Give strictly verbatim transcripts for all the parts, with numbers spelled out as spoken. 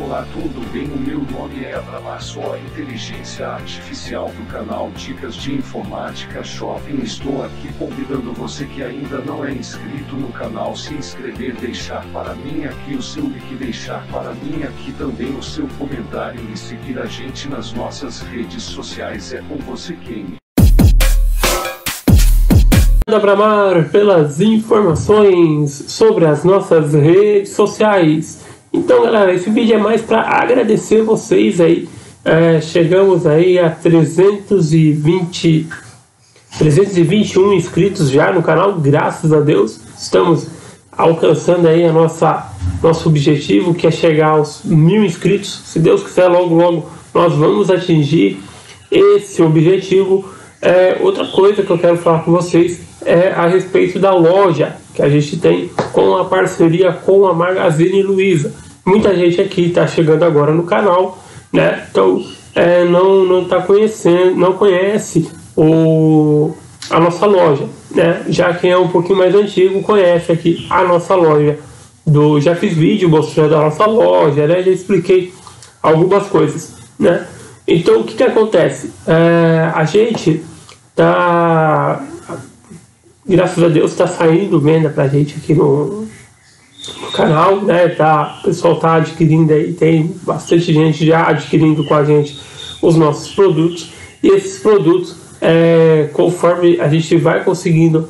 Olá, tudo bem? O meu nome é Abraão, sou a inteligência artificial do canal Dicas de Informática Shopping. Estou aqui convidando você que ainda não é inscrito no canal se inscrever, deixar para mim aqui o seu like, deixar para mim aqui também o seu comentário e seguir a gente nas nossas redes sociais. É com você quem Abramar pelas informações sobre as nossas redes sociais. Então, galera, esse vídeo é mais para agradecer vocês aí. É, chegamos aí a trezentos e vinte, trezentos e vinte e um inscritos já no canal, graças a Deus. Estamos alcançando aí a nossa nosso objetivo, que é chegar aos mil inscritos. Se Deus quiser, logo logo nós vamos atingir esse objetivo. É, outra coisa que eu quero falar com vocês é a respeito da loja que a gente tem com a parceria com a Magazine Luiza. Muita gente aqui está chegando agora no canal, né? Então é, não não está conhecendo, não conhece o a nossa loja, né? Já quem é um pouquinho mais antigo conhece aqui a nossa loja. Do já fiz vídeo mostrando a nossa loja, né? Já expliquei algumas coisas, né? Então o que que acontece? É, a gente tá, graças a Deus, está saindo venda pra gente aqui no, no canal, né? Tá, o pessoal tá adquirindo aí, tem bastante gente já adquirindo com a gente os nossos produtos. E esses produtos, é, conforme a gente vai conseguindo,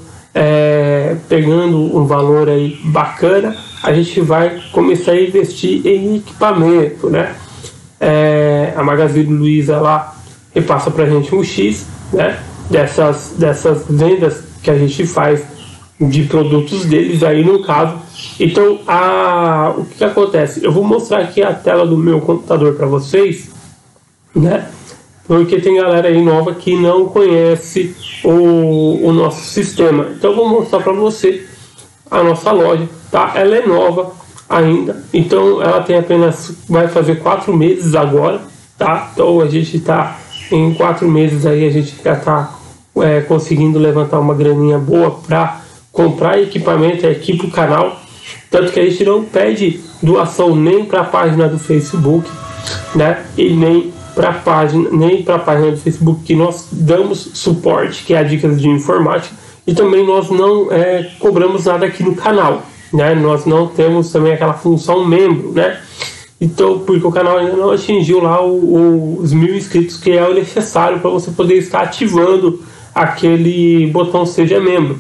é, pegando um valor aí bacana, a gente vai começar a investir em equipamento, né? É, a Magazine Luiza lá repassa pra gente um X, né? Dessas, dessas vendas que a gente faz de produtos deles aí no caso. Então a, o que, que acontece? Eu vou mostrar aqui a tela do meu computador para vocês, né? Porque tem galera aí nova que não conhece o, o nosso sistema. Então eu vou mostrar para você a nossa loja, tá? Ela é nova ainda, então ela tem apenas, vai fazer quatro meses agora, tá? Então a gente tá em quatro meses aí, a gente já tá é, conseguindo levantar uma graninha boa para comprar equipamento aqui pro canal. Tanto que a gente não pede doação nem para a página do Facebook, né? E nem para a página, nem para a página do Facebook, que nós damos suporte, que é a Dicas de Informática, e também nós não é, cobramos nada aqui no canal, né? Nós não temos também aquela função membro, né? Então, porque o canal ainda não atingiu lá o, o, os mil inscritos, que é o necessário para você poder estar ativando aquele botão Seja Membro,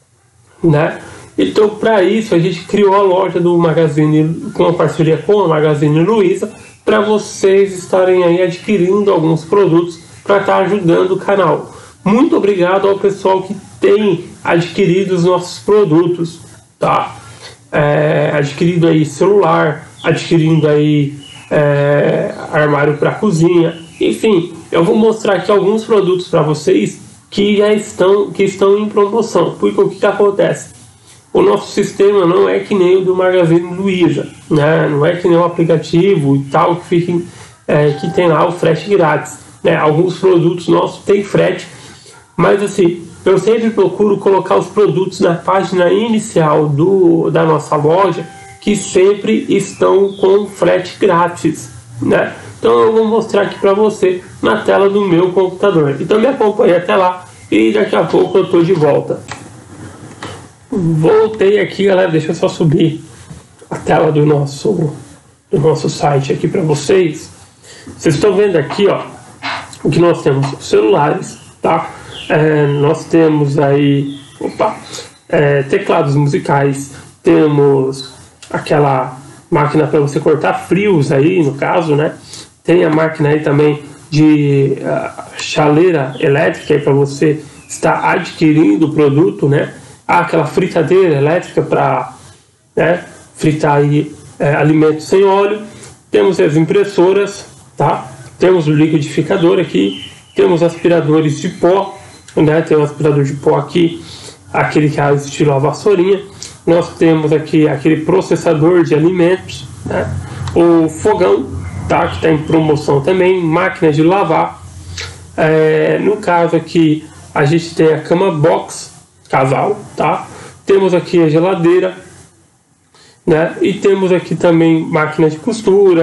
né? Então, para isso, a gente criou a loja do Magazine, com a parceria com a Magazine Luiza, para vocês estarem aí adquirindo alguns produtos para estar ajudando o canal. Muito obrigado ao pessoal que tem adquirido os nossos produtos, tá? É, adquirido aí celular, adquirindo aí é, armário para cozinha, enfim, eu vou mostrar aqui alguns produtos para vocês que já estão, que estão em promoção. Porque o que, que acontece? O nosso sistema não é que nem o do Magazine Luiza, né? Não é que nem o aplicativo e tal que, fica, é, que tem lá o frete grátis, né? Alguns produtos nossos têm frete, mas assim, eu sempre procuro colocar os produtos na página inicial do, da nossa loja, que sempre estão com frete grátis, né? Então eu vou mostrar aqui para você na tela do meu computador. Então me acompanhe até lá e daqui a pouco eu tô de volta. Voltei aqui, galera, deixa eu só subir a tela do nosso, do nosso site aqui para vocês. Vocês estão vendo aqui, ó, o que nós temos: celulares, tá? É, nós temos aí, opa, é, teclados musicais, temos aquela máquina para você cortar frios aí, no caso, né? Tem a máquina aí também de uh, chaleira elétrica para você estar adquirindo o produto, né? Ah, aquela fritadeira elétrica para, né, fritar aí é, alimentos sem óleo. Temos as impressoras, tá? Temos o liquidificador aqui, temos aspiradores de pó, né? Tem um aspirador de pó aqui, aquele que é estilo a vassourinha. Nós temos aqui aquele processador de alimentos, né? O fogão, tá? Que está em promoção também, máquina de lavar. É, no caso aqui a gente tem a cama box casal, tá? Temos aqui a geladeira, né? E temos aqui também máquina de costura,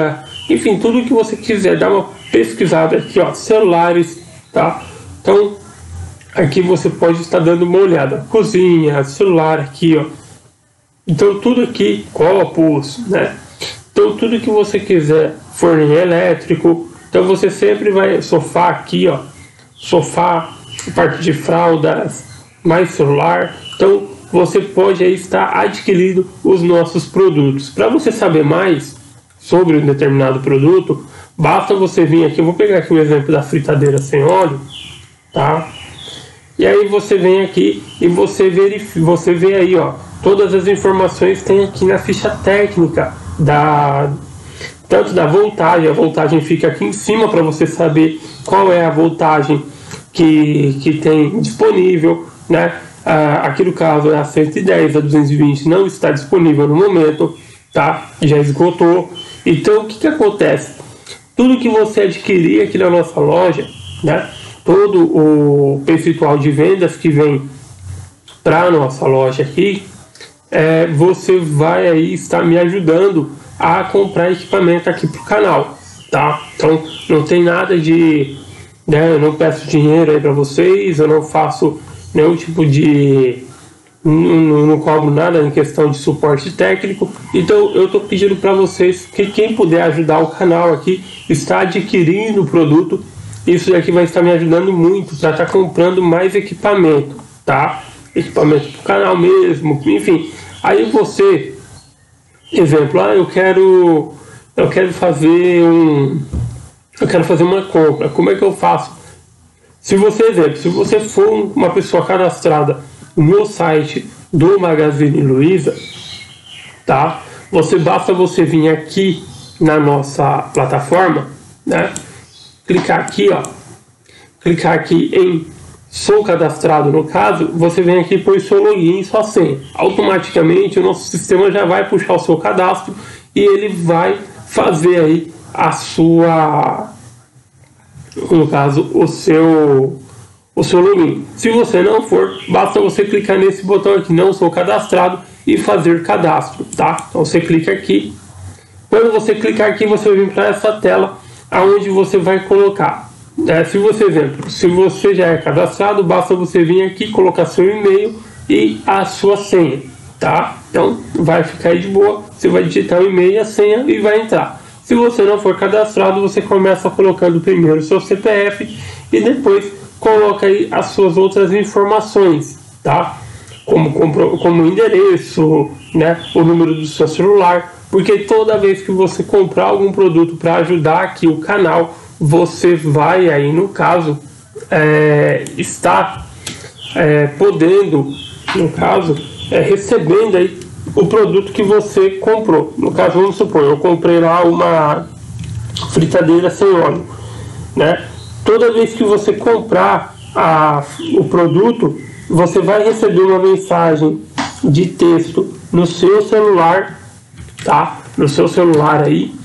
enfim, tudo que você quiser, dá uma pesquisada aqui, ó, celulares, tá? Então, aqui você pode estar dando uma olhada, cozinha, celular aqui, ó. Então, tudo aqui, copos, né? Então, tudo que você quiser, forno elétrico. Então, você sempre vai, sofá aqui, ó, sofá, parte de fraldas, mais celular. Então, você pode aí estar adquirindo os nossos produtos. Para você saber mais sobre um determinado produto, basta você vir aqui, eu vou pegar aqui o exemplo da fritadeira sem óleo, tá? E aí você vem aqui e você verifica, você vê aí, ó, todas as informações tem aqui na ficha técnica da tanto da voltagem, a voltagem fica aqui em cima para você saber qual é a voltagem que, que tem disponível, né? Ah, aqui no caso é a cento e dez, a duzentos e vinte não está disponível no momento, tá? Já esgotou. Então o que que acontece? Tudo que você adquirir aqui na nossa loja, né? Todo o percentual de vendas que vem para a nossa loja aqui, é, você vai aí estar me ajudando a comprar equipamento aqui para o canal, tá? Então não tem nada de, né, eu não peço dinheiro aí para vocês, eu não faço nenhum tipo de, não, não cobro nada em questão de suporte técnico. Então eu estou pedindo para vocês que quem puder ajudar o canal aqui, está adquirindo o produto, isso daqui vai estar me ajudando muito para estar comprando mais equipamento, tá? Equipamento para o canal mesmo, enfim. Aí você, exemplo, ah, eu quero, eu quero fazer um, eu quero fazer uma compra. Como é que eu faço? Se você, exemplo, se você for uma pessoa cadastrada no site do Magazine Luiza, tá? Você basta você vir aqui na nossa plataforma, né? Clicar aqui, ó, clicar aqui em sou cadastrado, no caso, você vem aqui por seu login e sua senha. Automaticamente o nosso sistema já vai puxar o seu cadastro e ele vai fazer aí a sua, no caso, o seu o seu login. Se você não for, basta você clicar nesse botão aqui, não sou cadastrado, e fazer cadastro, tá? Então você clica aqui. Quando você clicar aqui, você vai vir para essa tela aonde você vai colocar, é, se você, exemplo, se você já é cadastrado, basta você vir aqui, colocar seu e-mail e a sua senha, tá? Então vai ficar aí de boa, você vai digitar o e-mail e a senha e vai entrar. Se você não for cadastrado, você começa colocando primeiro o seu C P F e depois coloca aí as suas outras informações, tá? Como, como, como endereço, né? O número do seu celular, porque toda vez que você comprar algum produto para ajudar aqui o canal, você vai aí, no caso, é, estar é, podendo, no caso, é, recebendo aí o produto que você comprou. No caso, vamos supor, eu comprei lá uma fritadeira sem óleo, né? Toda vez que você comprar a, o produto, você vai receber uma mensagem de texto no seu celular, tá? No seu celular aí,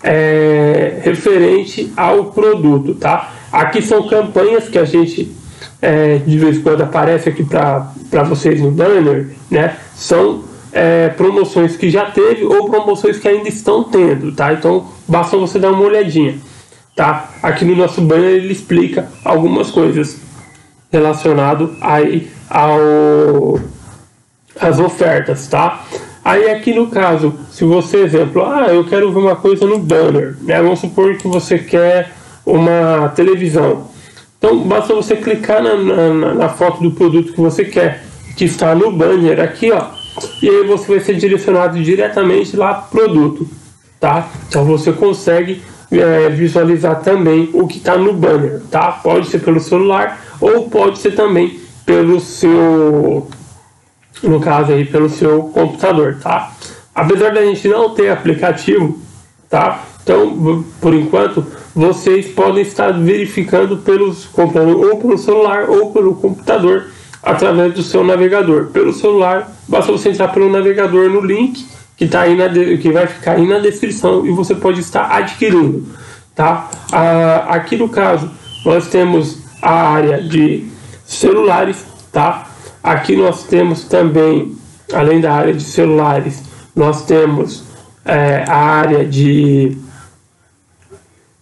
é, referente ao produto, tá? Aqui são campanhas que a gente é, de vez em quando aparece aqui para vocês no banner, né? São é, promoções que já teve ou promoções que ainda estão tendo, tá? Então basta você dar uma olhadinha, tá? Aqui no nosso banner ele explica algumas coisas relacionado aí ao as ofertas, tá? Aí aqui no caso, se você, exemplo, ah, eu quero ver uma coisa no banner, né? Vamos supor que você quer uma televisão. Então basta você clicar na, na, na foto do produto que você quer, que está no banner aqui, ó, e aí você vai ser direcionado diretamente lá pro produto, tá? Então você consegue é, visualizar também o que está no banner, tá? Pode ser pelo celular ou pode ser também pelo seu, no caso aí, pelo seu computador, tá? Apesar da gente não ter aplicativo, tá? Então, por enquanto, vocês podem estar verificando pelos, comprando ou pelo celular ou pelo computador, através do seu navegador. Pelo celular, basta você entrar pelo navegador no link que, tá aí na de, que vai ficar aí na descrição e você pode estar adquirindo, tá? Ah, aqui no caso, nós temos a área de celulares, tá? Aqui nós temos também, além da área de celulares, nós temos é, a área de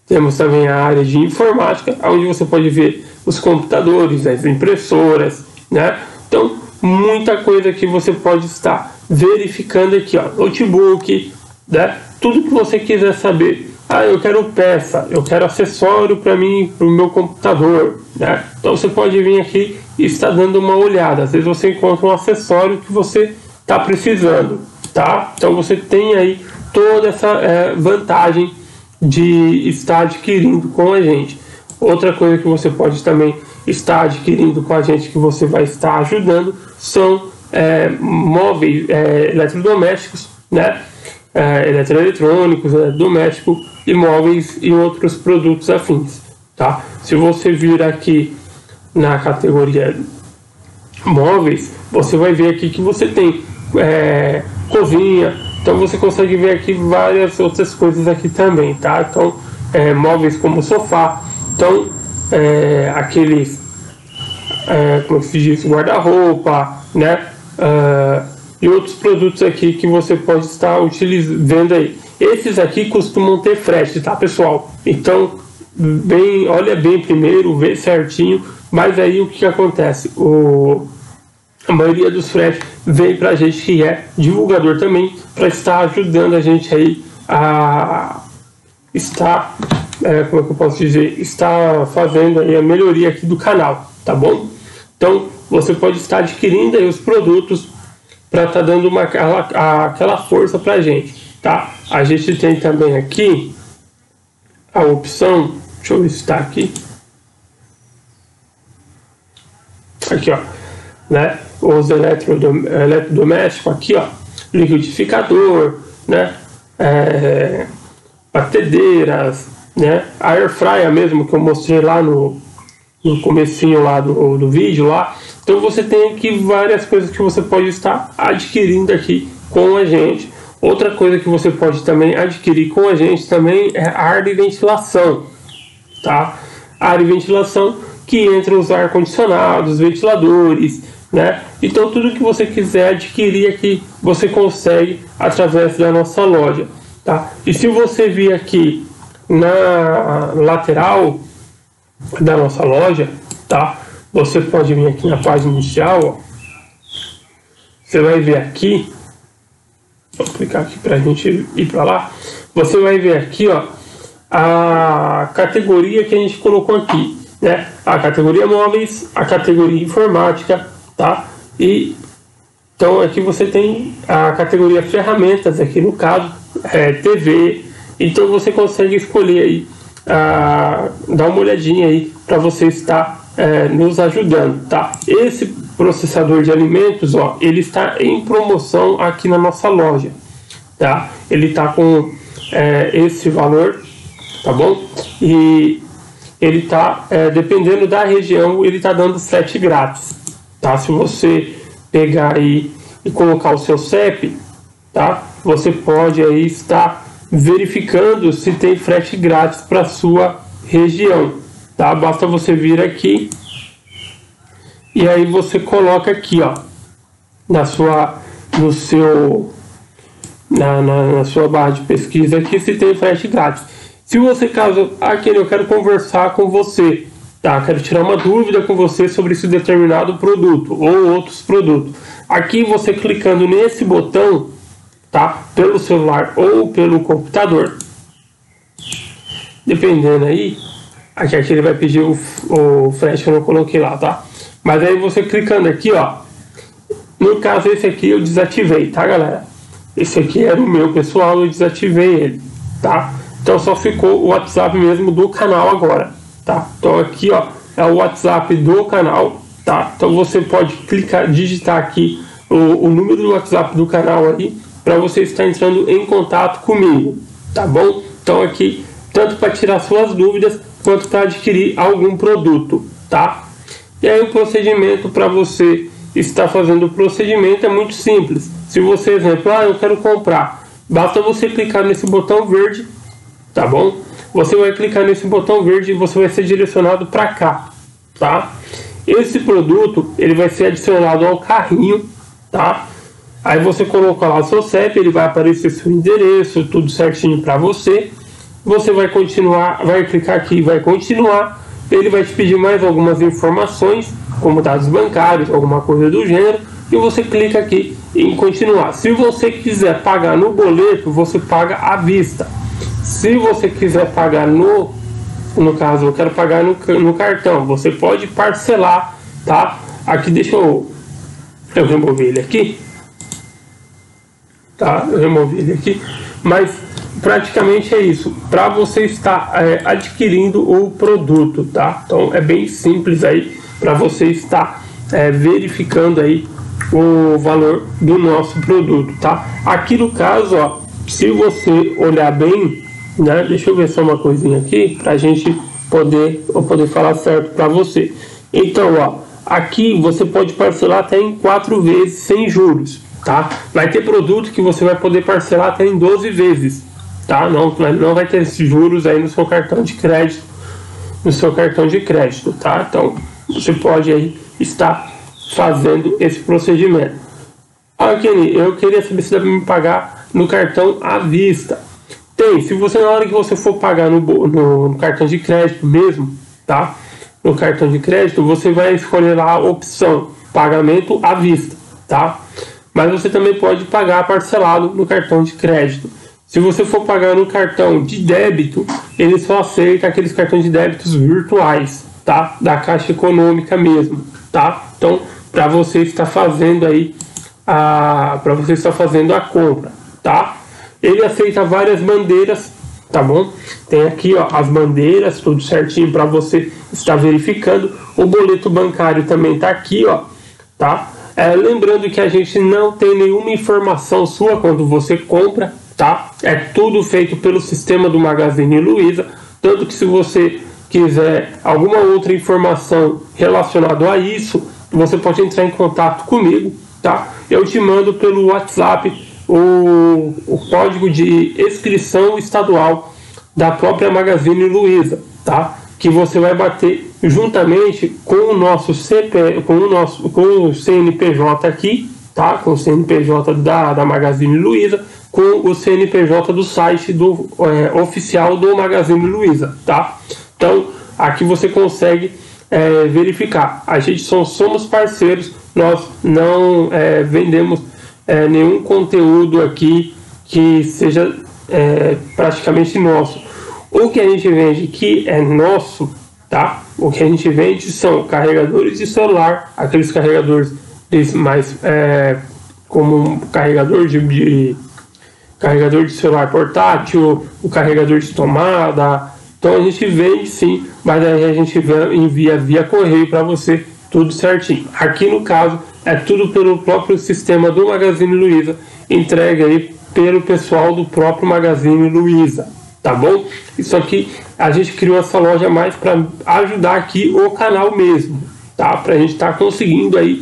Temos também a área de informática, onde você pode ver os computadores, as impressoras, né? Então, muita coisa que você pode estar verificando aqui, ó, notebook, né? Tudo que você quiser saber. Ah, eu quero peça, eu quero acessório para mim, para o meu computador, né? Então você pode vir aqui e estar dando uma olhada. Às vezes você encontra um acessório que você está precisando, tá? Então você tem aí toda essa é, vantagem de estar adquirindo com a gente. Outra coisa que você pode também estar adquirindo com a gente, que você vai estar ajudando, são é, móveis, é, eletrodomésticos, né? É, eletroeletrônicos, é, domésticos, imóveis e outros produtos afins, tá? Se você vir aqui na categoria móveis, você vai ver aqui que você tem é, cozinha, então você consegue ver aqui várias outras coisas aqui também, tá? Então, é, móveis como sofá, então, é, aqueles, é, como se diz, guarda-roupa, né? Uh, e outros produtos aqui que você pode estar utilizando aí. Esses aqui costumam ter frete, tá, pessoal? Então, bem, olha bem primeiro, vê certinho, mas aí o que, que acontece? O, a maioria dos fretes vem pra gente que é divulgador também, para estar ajudando a gente aí a estar, é, como é que eu posso dizer, estar fazendo aí a melhoria aqui do canal, tá bom? Então, você pode estar adquirindo aí os produtos para estar tá dando uma, aquela, aquela força para a gente, tá? A gente tem também aqui a opção, deixa eu ver se está aqui, aqui ó, né? Os eletrodom, eletrodomésticos aqui ó, liquidificador, né? É, batedeiras, né? A air fryer mesmo que eu mostrei lá no, no comecinho lá do, do vídeo lá. Então você tem aqui várias coisas que você pode estar adquirindo aqui com a gente. Outra coisa que você pode também adquirir com a gente também é ar e ventilação, tá? Ar e ventilação que entra os ar-condicionados, ventiladores, né? Então tudo que você quiser adquirir aqui, você consegue através da nossa loja, tá? E se você vir aqui na lateral da nossa loja, tá? Você pode vir aqui na página inicial, ó. Você vai ver aqui, vou clicar aqui para a gente ir para lá. Você vai ver aqui, ó, a categoria que a gente colocou aqui, né? A categoria móveis, a categoria informática, tá? E então aqui você tem a categoria ferramentas aqui no caso, é, T V. Então você consegue escolher aí, a, dar uma olhadinha aí para você estar É, nos ajudando, tá? Esse processador de alimentos, ó, ele está em promoção aqui na nossa loja, tá? Ele está com é, esse valor, tá bom? E ele tá, é, dependendo da região, ele tá dando frete grátis, tá? Se você pegar aí e colocar o seu C E P, tá? Você pode aí estar verificando se tem frete grátis para sua região, tá? Basta você vir aqui e aí você coloca aqui, ó, na sua, no seu, na, na, na sua barra de pesquisa aqui se tem frete grátis. Se você caso aqui eu quero conversar com você, tá? Quero tirar uma dúvida com você sobre esse determinado produto ou outros produtos. Aqui você clicando nesse botão, tá? Pelo celular ou pelo computador, dependendo aí. Aqui, aqui ele vai pedir o, o frete que eu não coloquei lá, tá? Mas aí você clicando aqui, ó. No caso esse aqui eu desativei, tá, galera? Esse aqui era o meu pessoal, eu desativei ele, tá? Então só ficou o WhatsApp mesmo do canal agora, tá? Então aqui, ó, é o WhatsApp do canal, tá? Então você pode clicar, digitar aqui o, o número do WhatsApp do canal aí, para você estar entrando em contato comigo, tá bom? Então aqui, tanto para tirar suas dúvidas, quanto para adquirir algum produto, tá? E aí o procedimento para você estar fazendo o procedimento é muito simples. Se você, exemplo, ah, eu quero comprar, basta você clicar nesse botão verde, tá bom? Você vai clicar nesse botão verde e você vai ser direcionado para cá, tá? Esse produto, ele vai ser adicionado ao carrinho, tá? Aí você coloca lá o seu C E P, ele vai aparecer seu endereço, tudo certinho para você. você vai continuar, vai clicar aqui, vai continuar, ele vai te pedir mais algumas informações, como dados bancários, alguma coisa do gênero, e você clica aqui em continuar. Se você quiser pagar no boleto, você paga à vista. Se você quiser pagar no, no caso, eu quero pagar no, no cartão, você pode parcelar, tá? Aqui deixa eu, eu remover ele aqui, tá? Eu removi ele aqui, mas praticamente é isso, para você estar é, adquirindo o produto, tá? Então é bem simples aí para você estar é, verificando aí o valor do nosso produto, tá? Aqui no caso, ó, se você olhar bem, né? Deixa eu ver só uma coisinha aqui para a gente poder, eu poder falar certo para você. Então, ó, aqui você pode parcelar até em quatro vezes sem juros, tá? Vai ter produto que você vai poder parcelar até em doze vezes, tá? Não, não vai ter esses juros aí no seu cartão de crédito, no seu cartão de crédito, tá? Então, você pode aí estar fazendo esse procedimento. Ah, Kenny, eu queria saber se dá para me pagar no cartão à vista. Tem, se você na hora que você for pagar no, no, no cartão de crédito mesmo, tá? No cartão de crédito, você vai escolher lá a opção pagamento à vista, tá? Mas você também pode pagar parcelado no cartão de crédito. Se você for pagar no cartão de débito, ele só aceita aqueles cartões de débitos virtuais, tá? Da Caixa Econômica mesmo, tá? Então, para você estar fazendo aí a, para você estar fazendo a compra, tá? Ele aceita várias bandeiras, tá bom? Tem aqui, ó, as bandeiras, tudo certinho para você estar verificando. O boleto bancário também tá aqui, ó, tá? É, lembrando que a gente não tem nenhuma informação sua quando você compra, tá? É tudo feito pelo sistema do Magazine Luiza, tanto que se você quiser alguma outra informação relacionada a isso, você pode entrar em contato comigo, tá? Eu te mando pelo WhatsApp o, o código de inscrição estadual da própria Magazine Luiza, tá? Que você vai bater juntamente com o nosso C P, com o nosso, com o C N P J aqui, tá? Com o C N P J da, da Magazine Luiza, com o C N P J do site do é, oficial do Magazine Luiza, tá? Então aqui você consegue é, verificar. A gente só somos parceiros, nós não é, vendemos é, nenhum conteúdo aqui que seja é, praticamente nosso. O que a gente vende que é nosso, tá? O que a gente vende são carregadores de celular, aqueles carregadores mais é, como um carregador de, de carregador de celular portátil, o carregador de tomada. Então a gente vende sim, mas aí a gente envia via correio para você tudo certinho. Aqui no caso é tudo pelo próprio sistema do Magazine Luiza, entregue aí pelo pessoal do próprio Magazine Luiza, tá bom? Isso aqui a gente criou essa loja mais para ajudar aqui o canal mesmo, tá? Para a gente estar tá conseguindo aí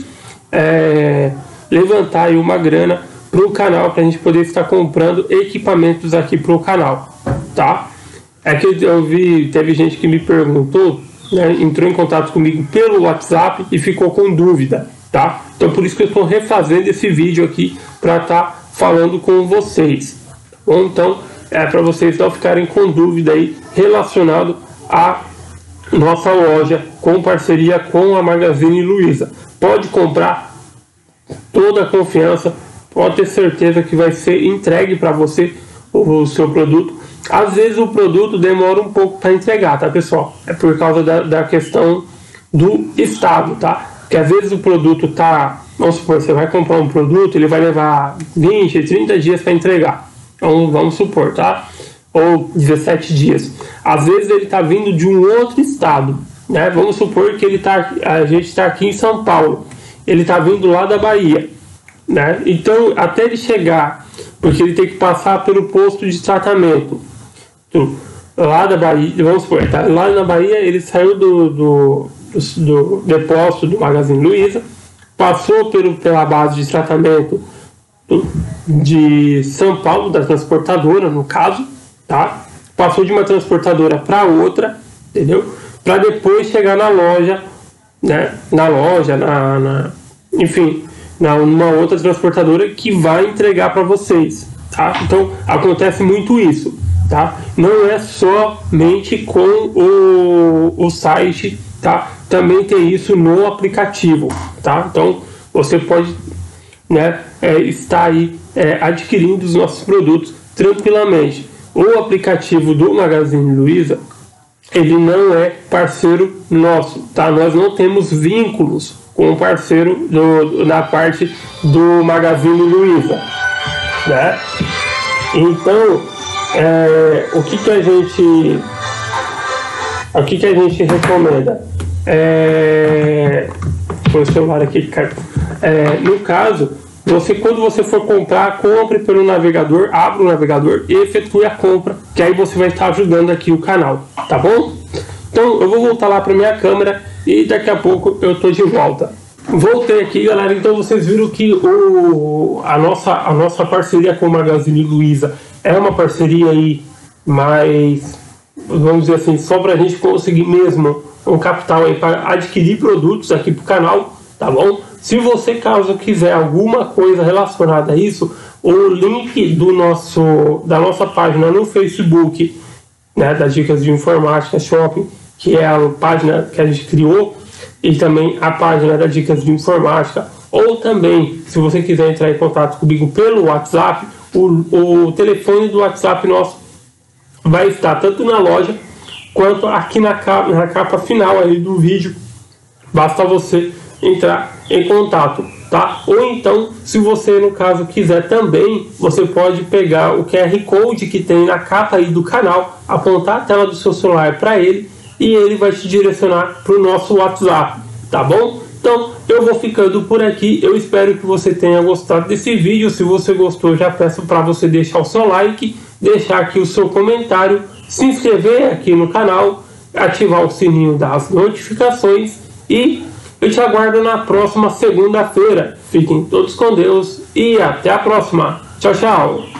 é, levantar aí uma grana para o canal, para a gente poder estar comprando equipamentos aqui para o canal, tá? É que eu vi, teve gente que me perguntou, né, entrou em contato comigo pelo WhatsApp e ficou com dúvida, tá? Então por isso que eu estou refazendo esse vídeo aqui para estar tá falando com vocês. Bom, então é para vocês não ficarem com dúvida aí relacionado à nossa loja com parceria com a Magazine Luiza. Pode comprar, toda a confiança, pode ter certeza que vai ser entregue para você o, o seu produto. Às vezes o produto demora um pouco para entregar, tá, pessoal? É por causa da, da questão do estado, tá? Porque às vezes o produto tá, vamos supor, você vai comprar um produto, ele vai levar vinte, trinta dias para entregar. Então, vamos supor, tá? Ou dezessete dias. Às vezes ele tá vindo de um outro estado, né? Vamos supor que ele tá, a gente está aqui em São Paulo. Ele tá vindo lá da Bahia, né? Então, até ele chegar, porque ele tem que passar pelo posto de tratamento lá da Bahia, vamos supor, tá? Lá na Bahia ele saiu do, do, do, do depósito do Magazine Luiza, passou pelo, pela base de tratamento do, de São Paulo, da transportadora no caso, tá? Passou de uma transportadora para outra, entendeu? Para depois chegar na loja, né? Na loja, na, na enfim, na uma outra transportadora que vai entregar para vocês, tá? Então acontece muito isso. tá? Não é somente com o, o site, tá? Também tem isso no aplicativo, tá? Então você pode, né, é, estar aí é, adquirindo os nossos produtos tranquilamente. O aplicativo do Magazine Luiza, ele não é parceiro nosso, tá? Nós não temos vínculos com o parceiro do, na parte do Magazine Luiza, né? Então, é, o que que a gente o que que a gente recomenda? É, foi o celular aqui que caiu. É, no caso, você, quando você for comprar, compre pelo navegador, abra o navegador e efetue a compra, que aí você vai estar ajudando aqui o canal, tá bom? Então eu vou voltar lá para minha câmera e daqui a pouco eu tô de volta. Voltei aqui, galera. Então vocês viram que o, a, nossa, a nossa parceria com o Magazine Luiza é uma parceria aí mais, vamos dizer assim, só para a gente conseguir mesmo um capital aí para adquirir produtos aqui pro canal, tá bom? Se você, caso quiser alguma coisa relacionada a isso, o link do nosso, da nossa página no Facebook, né, das Dicas de Informática Shopping, que é a página que a gente criou, e também a página das Dicas de Informática, ou também, se você quiser entrar em contato comigo pelo WhatsApp, o, o telefone do WhatsApp nosso vai estar tanto na loja quanto aqui na capa, na capa final aí do vídeo. Basta você entrar em contato, tá? Ou então, se você no caso quiser também, você pode pegar o Q R Code que tem na capa aí do canal, apontar a tela do seu celular para ele e ele vai te direcionar para o nosso WhatsApp, tá bom? Então eu vou ficando por aqui. Eu espero que você tenha gostado desse vídeo. Se você gostou, já peço para você deixar o seu like, deixar aqui o seu comentário, se inscrever aqui no canal, ativar o sininho das notificações e eu te aguardo na próxima segunda-feira. Fiquem todos com Deus e até a próxima. Tchau, tchau.